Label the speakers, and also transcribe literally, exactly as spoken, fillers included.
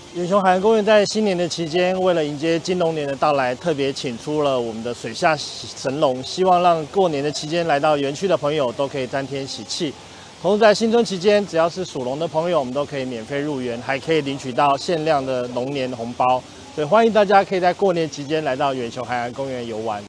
Speaker 1: 远雄海洋公园在新年的期间，为了迎接金龙年的到来，特别请出了我们的水下神龙，希望让过年的期间来到园区的朋友都可以沾添喜气。同时在新春期间，只要是属龙的朋友，我们都可以免费入园，还可以领取到限量的龙年红包。所以欢迎大家可以在过年期间来到远雄海洋公园游玩。